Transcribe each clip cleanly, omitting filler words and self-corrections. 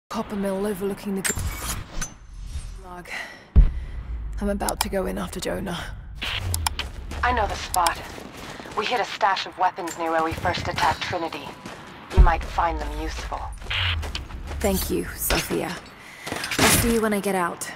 copper mill overlooking the log. I'm about to go in after Jonah. I know the spot. We hit a stash of weapons near where we first attacked Trinity. You might find them useful. Thank you, Sophia. I'll see you when I get out.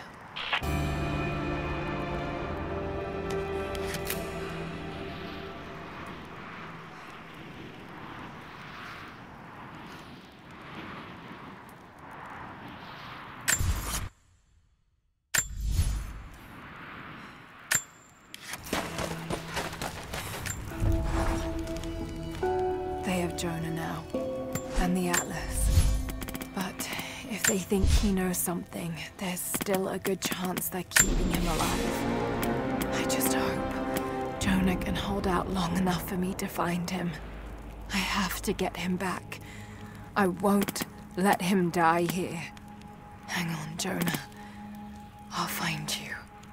They have Jonah now, and the Atlas. But if they think he knows something, there's still a good chance they're keeping him alive. I just hope Jonah can hold out long enough for me to find him. I have to get him back. I won't let him die here. Hang on, Jonah. I'll find you.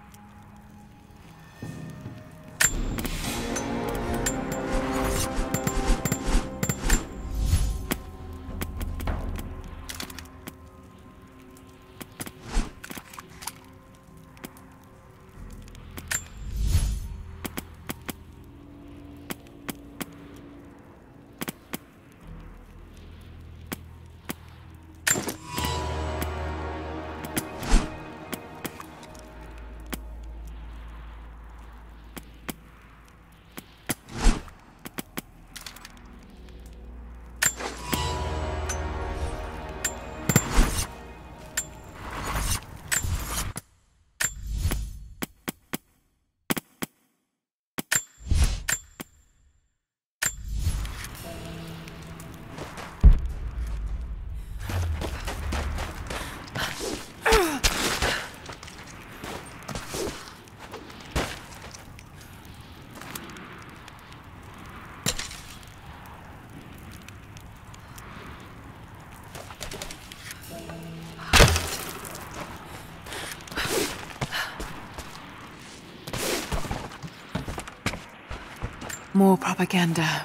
More propaganda.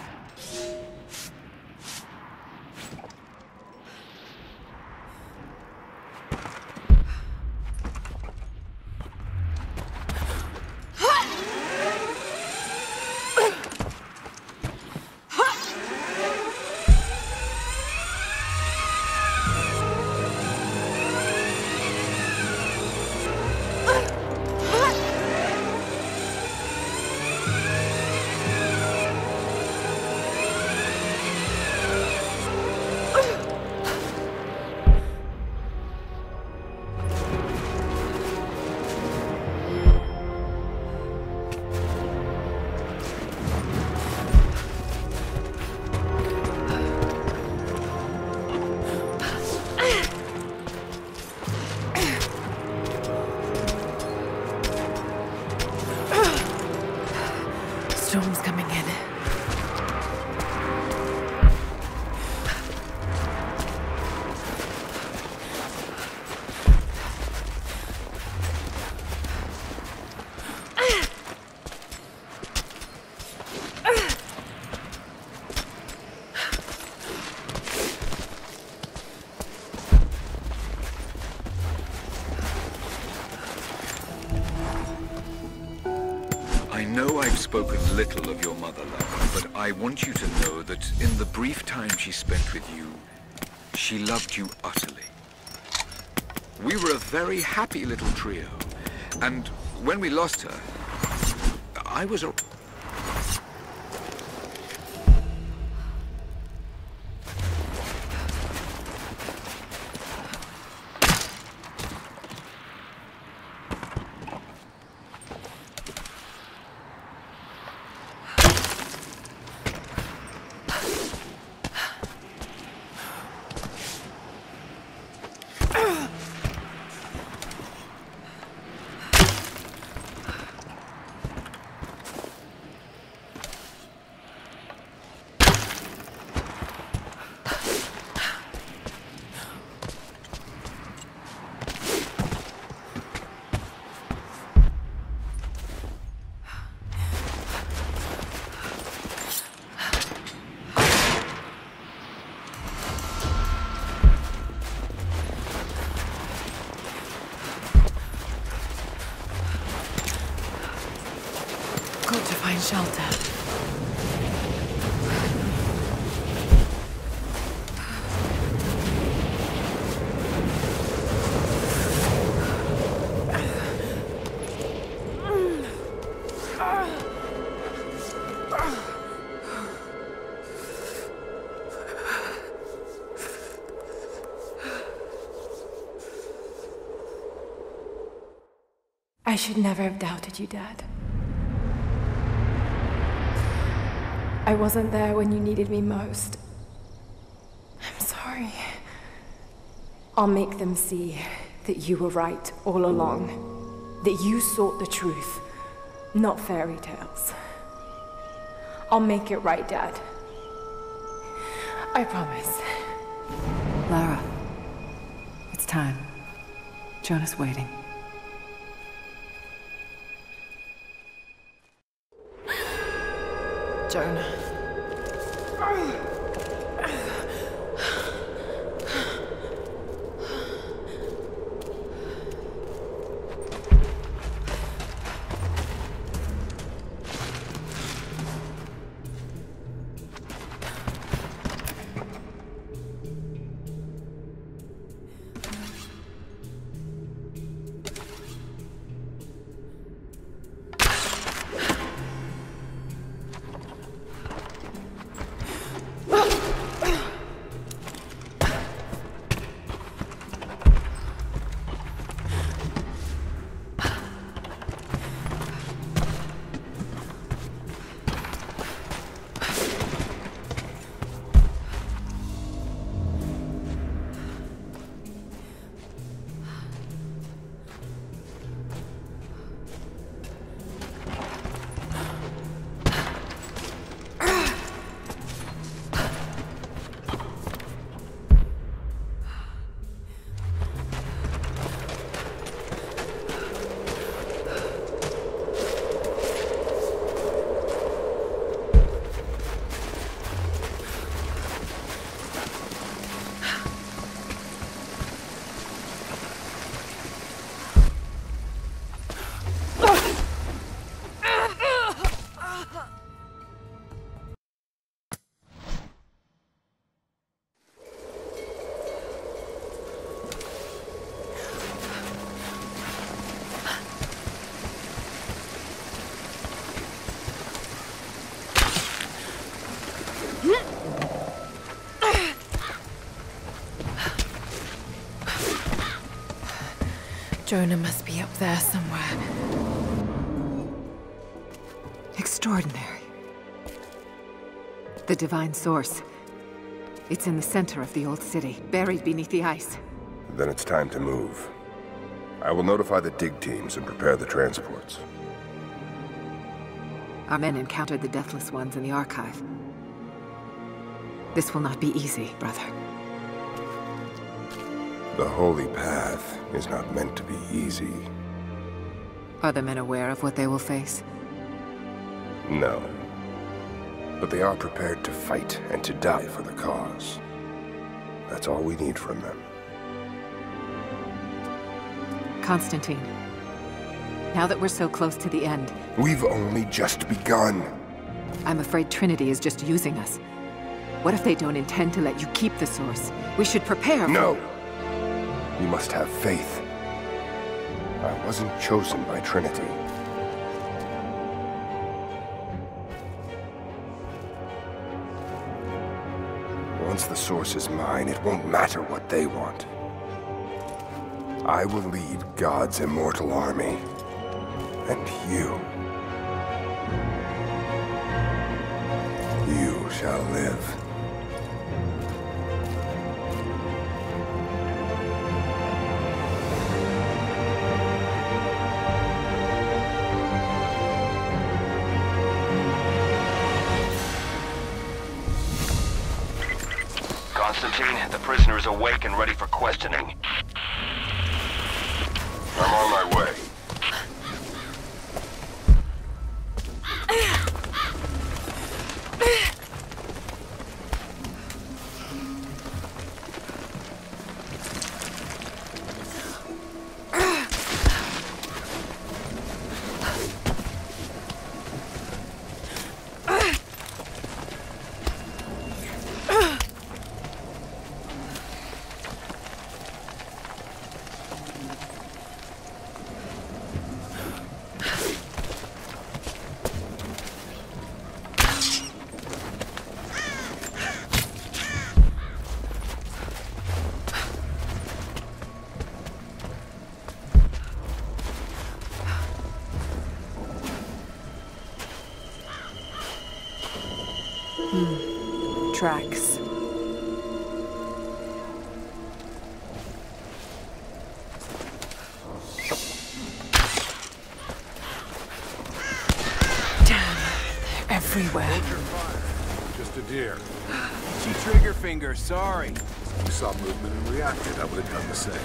Storm's coming in. I've spoken little of your mother, Lara, but I want you to know that in the brief time she spent with you, she loved you utterly. We were a very happy little trio, and when we lost her, I was a... shelter. I should never have doubted you, Dad. I wasn't there when you needed me most. I'm sorry. I'll make them see that you were right all along. That you sought the truth, not fairy tales. I'll make it right, Dad. I promise. Lara, it's time. Jonah's waiting. Jonah. Jonah must be up there somewhere. Extraordinary. The divine source. It's in the center of the old city, buried beneath the ice. Then it's time to move. I will notify the dig teams and prepare the transports. Our men encountered the Deathless Ones in the archive. This will not be easy, brother. The holy path is not meant to be easy. Are the men aware of what they will face? No. But they are prepared to fight and to die for the cause. That's all we need from them. Constantine, now that we're so close to the end... We've only just begun. I'm afraid Trinity is just using us. What if they don't intend to let you keep the source? We should prepare for... No! You must have faith. I wasn't chosen by Trinity. Once the source is mine, it won't matter what they want. I will lead God's immortal army. And you shall live. Constantine, the prisoner is awake and ready for questioning. I'm on my way. Tracks. Damn, they're everywhere. Hold your fire. Just a deer. Trigger finger, sorry. You saw movement and reacted. I would have done the same.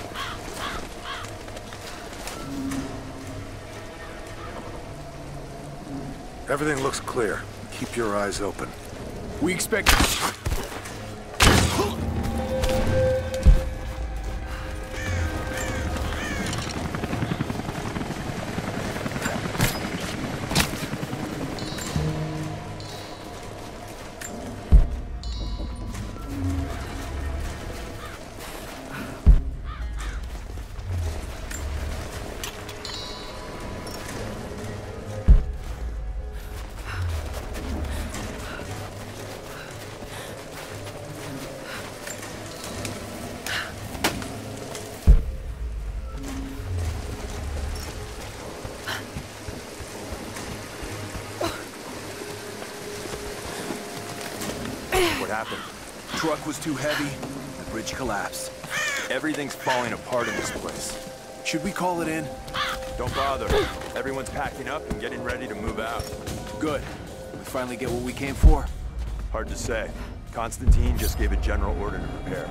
Everything looks clear. Keep your eyes open. We expect... What happened? Truck was too heavy, the bridge collapsed. Everything's falling apart in this place. Should we call it in? Don't bother. Everyone's packing up and getting ready to move out. Good. We finally get what we came for? Hard to say. Constantine just gave a general order to prepare.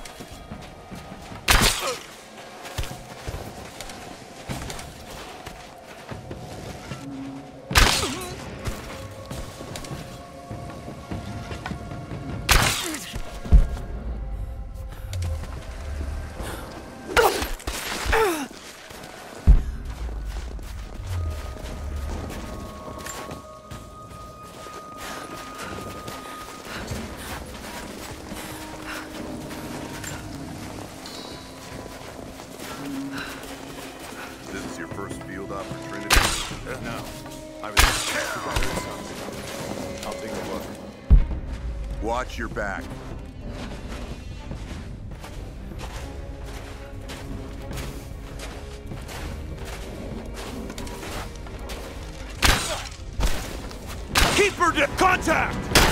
This is your first field op for Trinity? No. I was something. I'll take a look. Watch your back. Keeper to contact!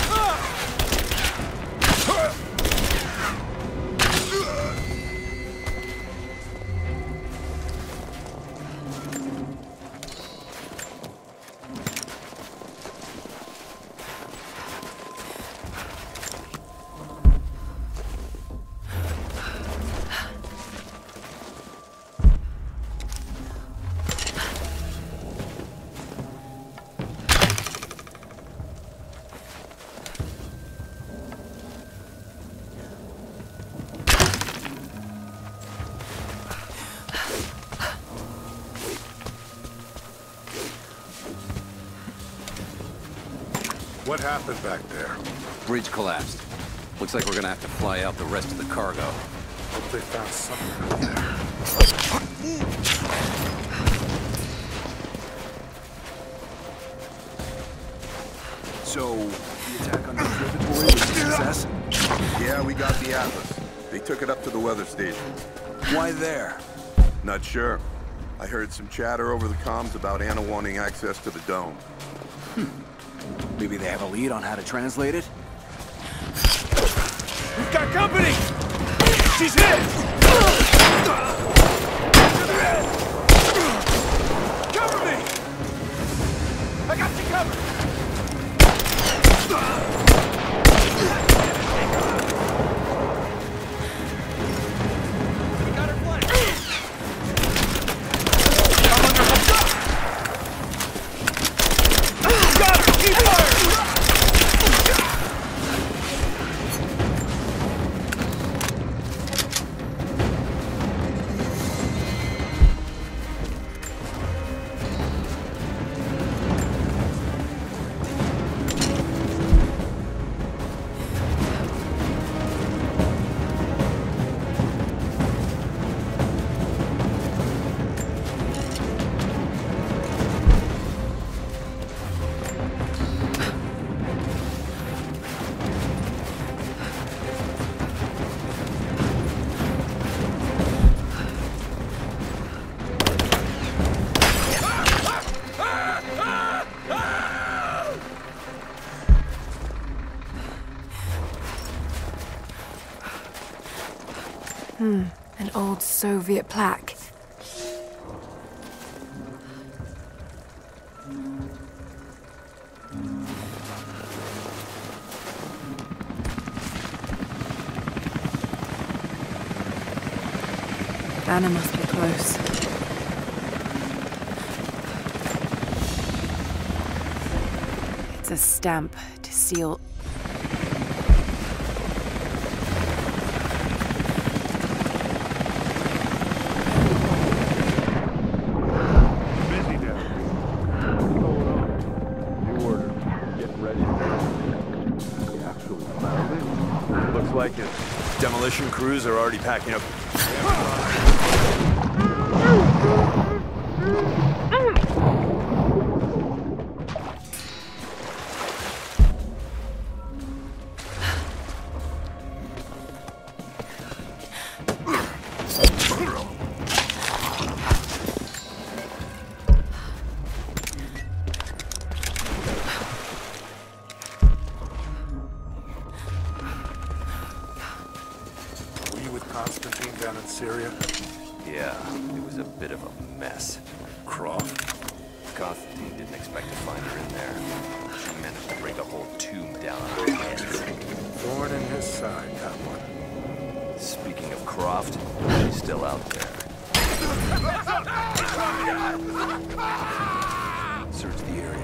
What happened back there? Bridge collapsed. Looks like we're gonna have to fly out the rest of the cargo. Hope they found something out there. So, the attack on the observatory was a success? Yeah, we got the Atlas. They took it up to the weather station. Why there? Not sure. I heard some chatter over the comms about Anna wanting access to the dome. Maybe they have a lead on how to translate it? We've got company! She's hit! Cover me! I got you covered! We got her flanked! I'm under got her! Keep firing! old Soviet plaque. Anna must be close. It's a stamp to seal. Busy there. What's going on? New order. Getting ready. You actually found it? Looks like it. Demolition crews are already packing up. Constantine down in Syria? Yeah, it was a bit of a mess. Croft? Constantine didn't expect to find her in there. She managed to break a whole tomb down on her heads. Thorn in his side, that one. Speaking of Croft, she's still out there. Search the area.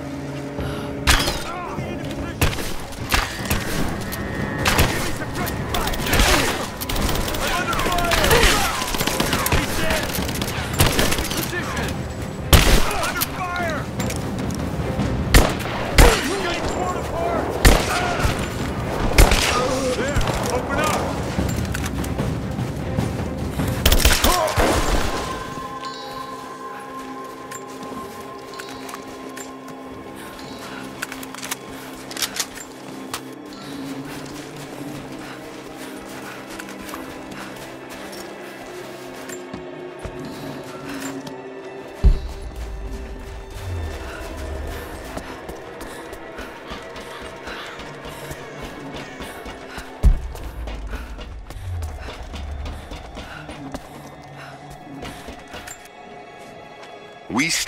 We stand.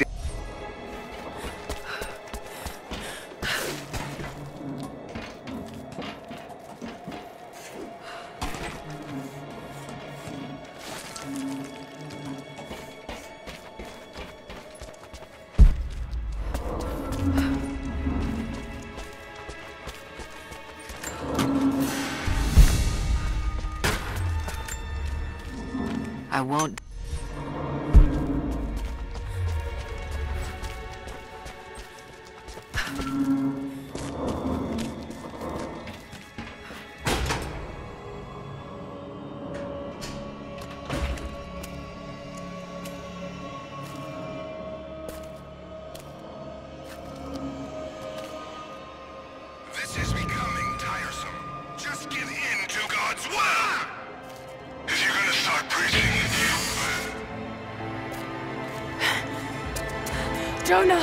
I won't. This is becoming tiresome. Just give in to God's will! If you're gonna start preaching, Jonah!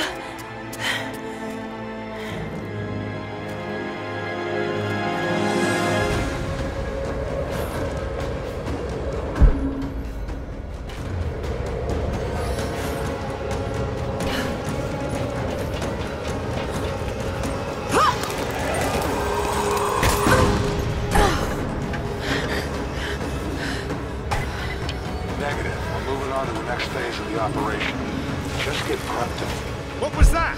Negative. We're moving on to the next phase of the operation. Just get prepped to... What was that?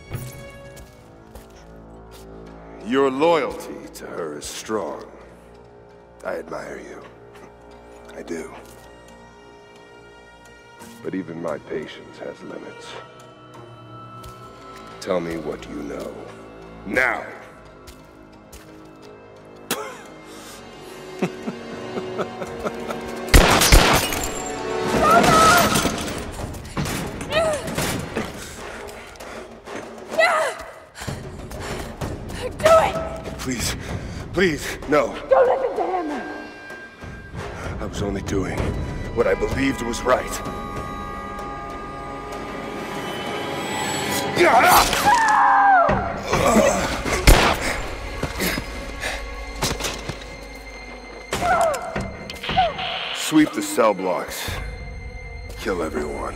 Your loyalty to her is strong. I admire you. I do. But even my patience has limits. Tell me what you know. Now! Please, please, no. Don't listen to him! I was only doing what I believed was right. Sweep the cell blocks. Kill everyone.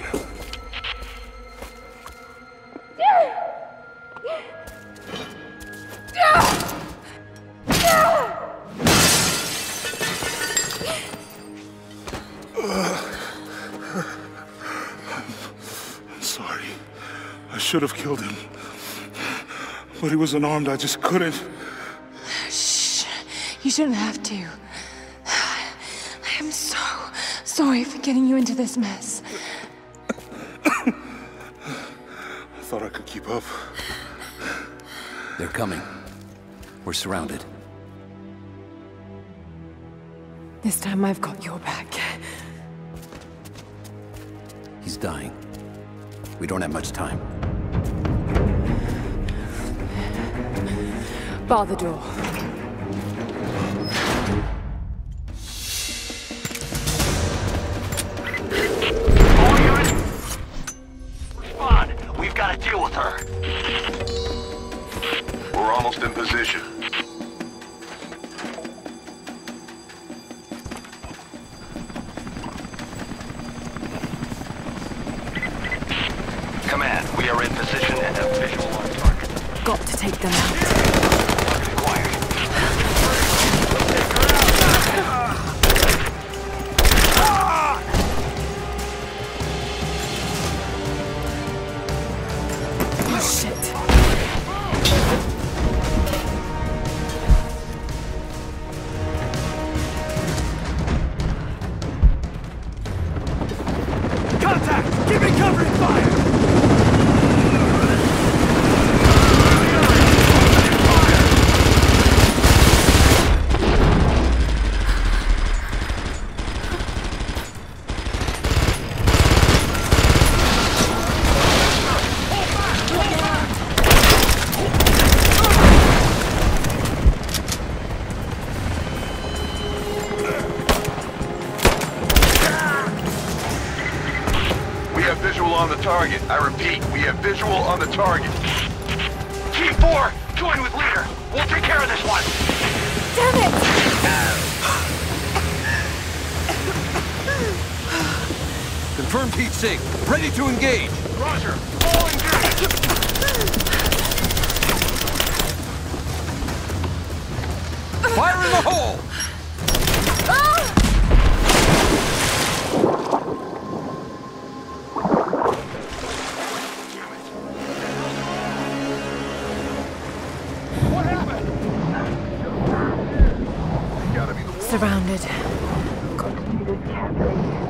Sorry. I should have killed him. But he was unarmed, I just couldn't. Shh. You shouldn't have to. I am so sorry for getting you into this mess. I thought I could keep up. They're coming. We're surrounded. This time I've got your back. He's dying. We don't have much time. Bar the door. All units, respond. We've got to deal with her. We're almost in position. Command, we are in position and have visual on target. Got to take them out. Acquired. Oh, shit. Contact! Give me covering fire! Visual on the target. I repeat, we have visual on the target. Team 4, join with leader. We'll take care of this one. Damn it! Confirmed heat sink. Ready to engage. Roger. All engaged. Fire in the hole! Surrounded. Got to do this carefully.